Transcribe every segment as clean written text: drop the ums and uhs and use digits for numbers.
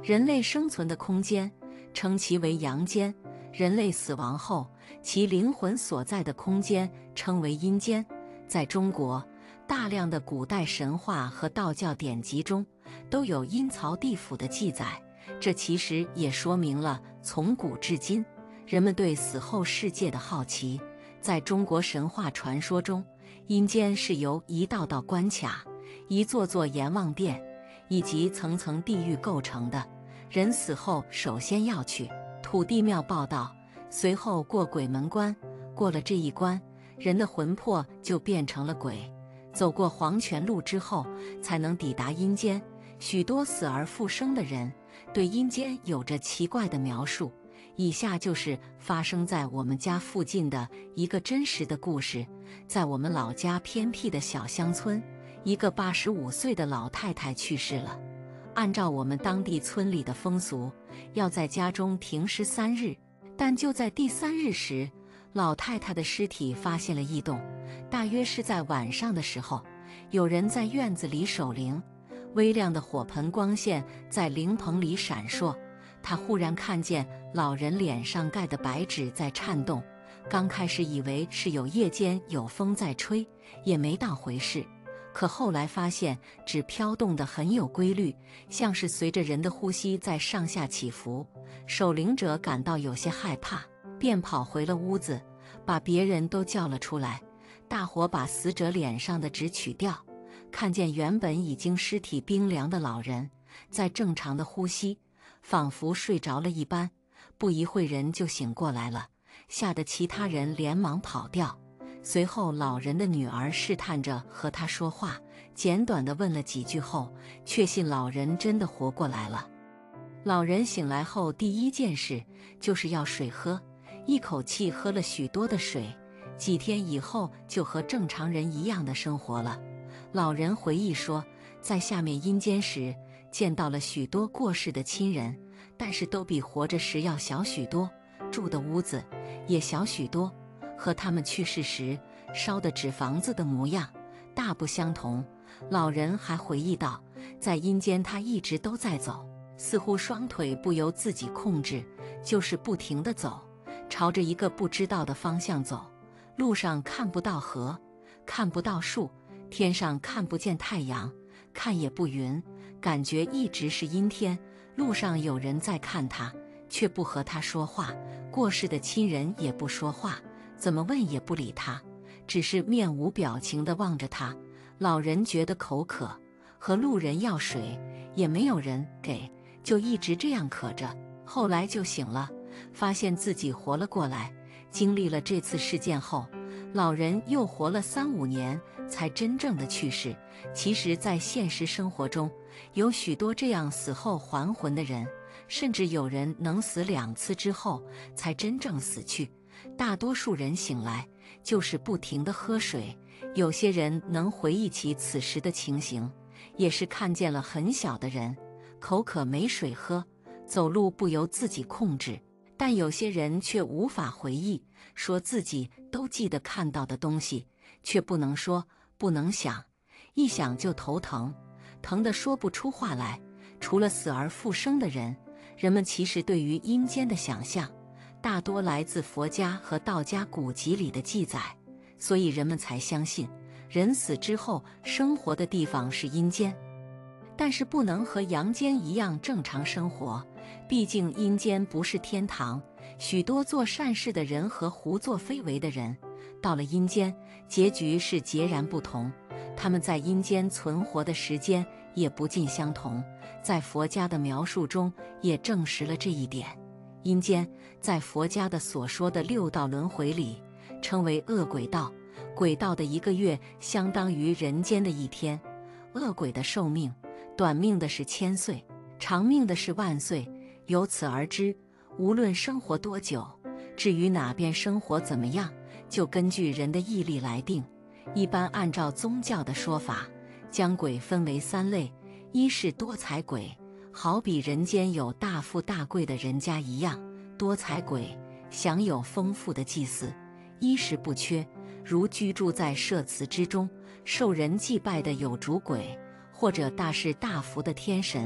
人类生存的空间，称其为阳间；人类死亡后，其灵魂所在的空间称为阴间。在中国，大量的古代神话和道教典籍中都有阴曹地府的记载，这其实也说明了从古至今人们对死后世界的好奇。在中国神话传说中，阴间是由一道道关卡、一座座阎王殿以及层层地狱构成的。人死后首先要去土地庙报到，随后过鬼门关，过了这一关，人的魂魄就变成了鬼，走过黄泉路之后才能抵达阴间。许多死而复生的人对阴间有着奇怪的描述，以下就是发生在我们家附近的一个真实的故事。在我们老家偏僻的小乡村，一个85岁的老太太去世了。按照我们当地村里的风俗，要在家中停尸3日，但就在第3日时，老太太的尸体发现了异动。大约是在晚上的时候，有人在院子里守灵，微亮的火盆光线在灵棚里闪烁。她忽然看见老人脸上盖的白纸在颤动，刚开始以为是夜间有风在吹，也没当回事。可后来发现纸飘动得很有规律，像是随着人的呼吸在上下起伏。守灵者感到有些害怕，便跑回了屋子，把别人都叫了出来。大伙把死者脸上的纸取掉，看见原本已经尸体冰凉的老人在正常的呼吸，仿佛睡着了一般。不一会人就醒过来了，吓得其他人连忙跑掉。随后老人的女儿试探着和他说话，简短地问了几句后，确信老人真的活过来了。老人醒来后第一件事就是要水喝，一口气喝了许多的水，几天以后就和正常人一样的生活了。老人回忆说，在下面阴间时见到了许多过世的亲人，但是都比活着时要小许多，住的屋子也小许多，和他们去世时烧的纸房子的模样大不相同。老人还回忆道，在阴间他一直都在走，似乎双腿不由自己控制，就是不停地走，朝着一个不知道的方向走。路上看不到河，看不到树，天上看不见太阳，看也不匀，感觉一直是阴天。路上有人在看他，却不和他说话，过世的亲人也不说话，怎么问也不理他，只是面无表情地望着他。老人觉得口渴，和路人要水，也没有人给，就一直这样渴着。后来就醒了，发现自己活了过来。经历了这次事件后，老人又活了3-5年才真正的去世。其实在现实生活中，有许多这样死后还魂的人，甚至有人能死2次之后才真正死去。大多数人醒来就是不停地喝水，有些人能回忆起此时的情形，也是看见了很小的人口渴没水喝，走路不由自己控制。但有些人却无法回忆，说自己都记得看到的东西，却不能说，不能想，一想就头疼，疼得说不出话来。除了死而复生的人，人们其实对于阴间的想象大多来自佛家和道家古籍里的记载，所以人们才相信人死之后生活的地方是阴间。但是不能和阳间一样正常生活，毕竟阴间不是天堂。许多做善事的人和胡作非为的人，到了阴间，结局是截然不同。他们在阴间存活的时间也不尽相同，在佛家的描述中也证实了这一点。阴间在佛家的所说的6道轮回里，称为恶鬼道。鬼道的1个月相当于人间的1天。恶鬼的寿命，短命的是1000岁，长命的是万岁。由此而知，无论生活多久，至于哪边生活怎么样，就根据人的毅力来定。一般按照宗教的说法，将鬼分为3类：一是多财鬼，好比人间有大富大贵的人家一样，多财鬼享有丰富的祭祀，衣食不缺，如居住在舍祠之中，受人祭拜的有主鬼，或者大是大福的天神，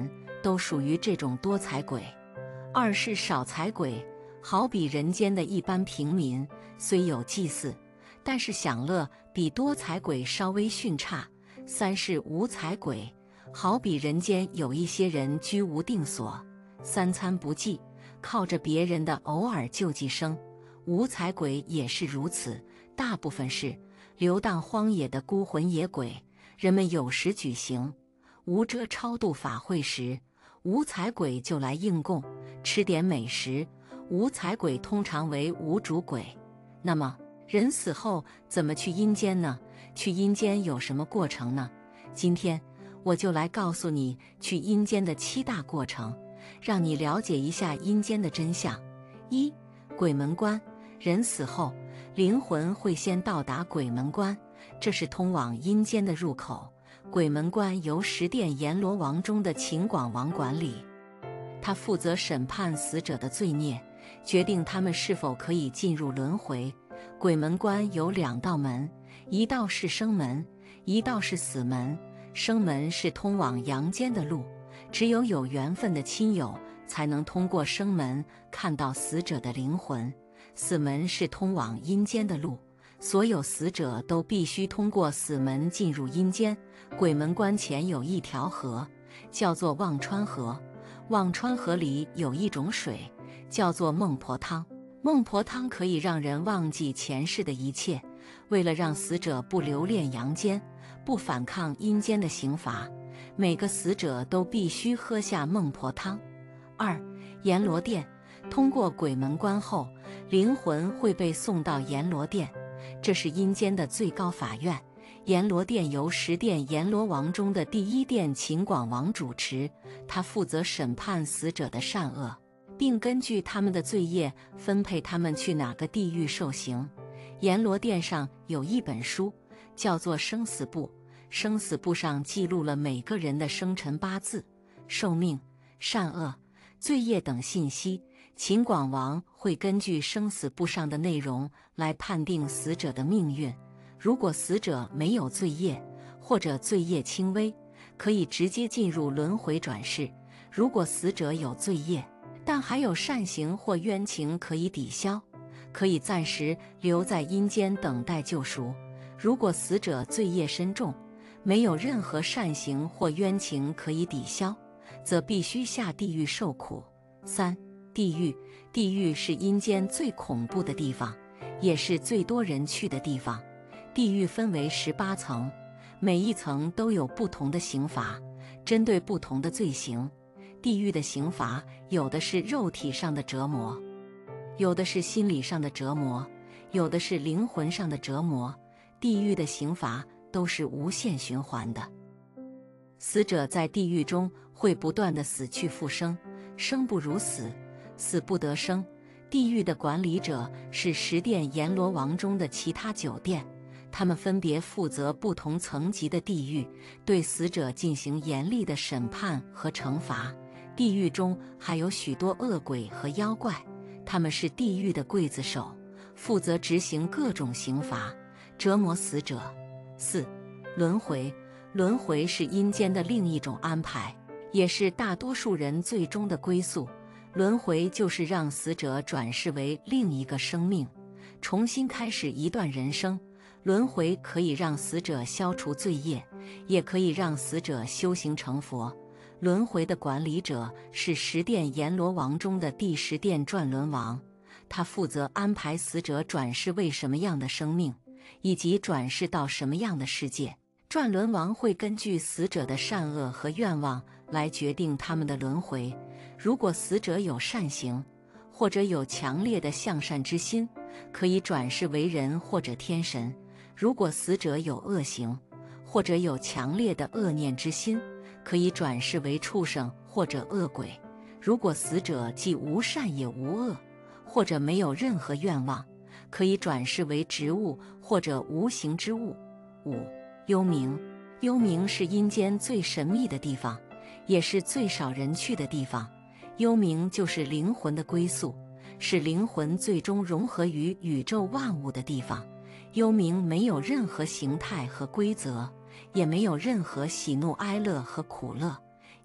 都属于这种多财鬼。二是少财鬼，好比人间的一般平民，虽有祭祀，但是享乐比多财鬼稍微逊差。三是无财鬼，好比人间有一些人居无定所，三餐不济，靠着别人的偶尔救济生。无财鬼也是如此，大部分是流荡荒野的孤魂野鬼。人们有时举行无遮超度法会时，无财鬼就来应供，吃点美食。无财鬼通常为无主鬼。那么人死后怎么去阴间呢？去阴间有什么过程呢？今天我就来告诉你去阴间的7大过程，让你了解一下阴间的真相。一、鬼门关。人死后，灵魂会先到达鬼门关，这是通往阴间的入口。鬼门关由十殿阎罗王中的秦广王管理，他负责审判死者的罪孽，决定他们是否可以进入轮回。鬼门关有2道门，一道是生门，一道是死门。生门是通往阳间的路，只有有缘分的亲友才能通过生门看到死者的灵魂。死门是通往阴间的路，所有死者都必须通过死门进入阴间。鬼门关前有一条河，叫做忘川河。忘川河里有一种水，叫做孟婆汤。孟婆汤可以让人忘记前世的一切。为了让死者不留恋阳间，不反抗阴间的刑罚，每个死者都必须喝下孟婆汤。二、阎罗殿。通过鬼门关后，灵魂会被送到阎罗殿，这是阴间的最高法院。阎罗殿由10殿阎罗王中的第1殿秦广王主持，他负责审判死者的善恶，并根据他们的罪业分配他们去哪个地狱受刑。阎罗殿上有一本书，叫做生死簿。生死簿上记录了每个人的生辰八字、寿命、善恶、罪业等信息。秦广王会根据生死簿上的内容来判定死者的命运。如果死者没有罪业，或者罪业轻微，可以直接进入轮回转世。如果死者有罪业，但还有善行或冤情可以抵消，可以暂时留在阴间等待救赎。如果死者罪业深重，没有任何善行或冤情可以抵消，则必须下地狱受苦。三、地狱。地狱是阴间最恐怖的地方，也是最多人去的地方。地狱分为18层，每一层都有不同的刑罚，针对不同的罪行。地狱的刑罚有的是肉体上的折磨，有的是心理上的折磨，有的是灵魂上的折磨。地狱的刑罚都是无限循环的。死者在地狱中会不断的死去复生，生不如死，死不得生。地狱的管理者是10殿阎罗王中的其他9殿，他们分别负责不同层级的地狱，对死者进行严厉的审判和惩罚。地狱中还有许多恶鬼和妖怪，他们是地狱的刽子手，负责执行各种刑罚，折磨死者。4、轮回。轮回是阴间的另一种安排，也是大多数人最终的归宿。轮回就是让死者转世为另一个生命，重新开始一段人生。轮回可以让死者消除罪业，也可以让死者修行成佛。轮回的管理者是10殿阎罗王中的第10殿转轮王，他负责安排死者转世为什么样的生命，以及转世到什么样的世界。转轮王会根据死者的善恶和愿望来决定他们的轮回。如果死者有善行，或者有强烈的向善之心，可以转世为人或者天神；如果死者有恶行，或者有强烈的恶念之心，可以转世为畜生或者恶鬼；如果死者既无善也无恶，或者没有任何愿望，可以转世为植物或者无形之物。5、幽冥。幽冥是阴间最神秘的地方，也是最少人去的地方。幽冥就是灵魂的归宿，是灵魂最终融合于宇宙万物的地方。幽冥没有任何形态和规则，也没有任何喜怒哀乐和苦乐，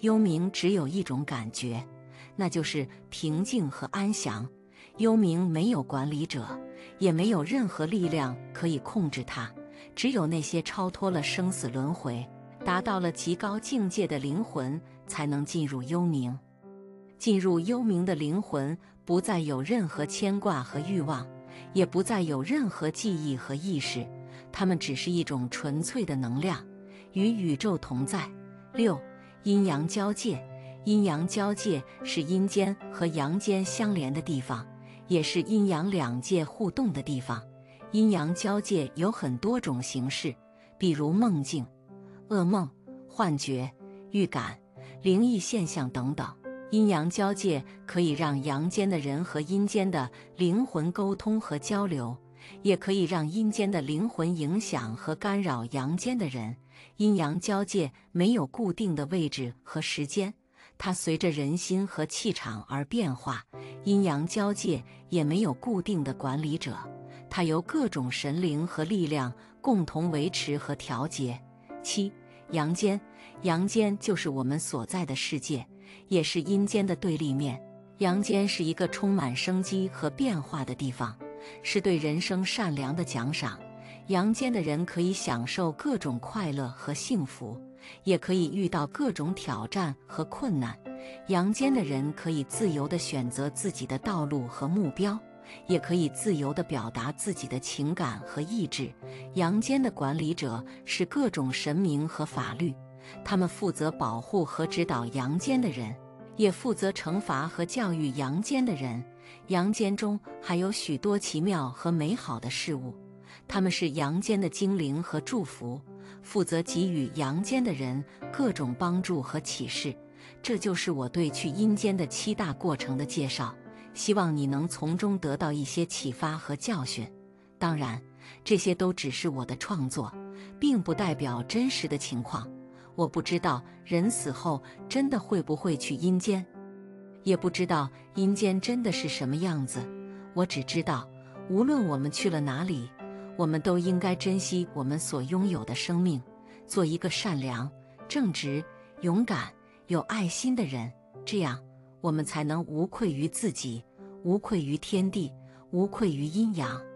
幽冥只有一种感觉，那就是平静和安详。幽冥没有管理者，也没有任何力量可以控制它，只有那些超脱了生死轮回，达到了极高境界的灵魂，才能进入幽冥。进入幽冥的灵魂，不再有任何牵挂和欲望，也不再有任何记忆和意识，它们只是一种纯粹的能量，与宇宙同在。6. 阴阳交界。阴阳交界是阴间和阳间相连的地方，也是阴阳两界互动的地方。阴阳交界有很多种形式，比如梦境、噩梦、幻觉、预感、灵异现象等等。阴阳交界可以让阳间的人和阴间的灵魂沟通和交流，也可以让阴间的灵魂影响和干扰阳间的人。阴阳交界没有固定的位置和时间，它随着人心和气场而变化。阴阳交界也没有固定的管理者，它由各种神灵和力量共同维持和调节。7. 阳间。阳间就是我们所在的世界，也是阴间的对立面。阳间是一个充满生机和变化的地方，是对人生善良的奖赏。阳间的人可以享受各种快乐和幸福，也可以遇到各种挑战和困难。阳间的人可以自由地选择自己的道路和目标，也可以自由地表达自己的情感和意志。阳间的管理者是各种神明和法律，他们负责保护和指导阳间的人，也负责惩罚和教育阳间的人。阳间中还有许多奇妙和美好的事物，他们是阳间的精灵和祝福，负责给予阳间的人各种帮助和启示。这就是我对去阴间的7大过程的介绍，希望你能从中得到一些启发和教训。当然，这些都只是我的创作，并不代表真实的情况。我不知道人死后真的会不会去阴间，也不知道阴间真的是什么样子。我只知道，无论我们去了哪里，我们都应该珍惜我们所拥有的生命，做一个善良、正直、勇敢、有爱心的人，这样我们才能无愧于自己，无愧于天地，无愧于阴阳。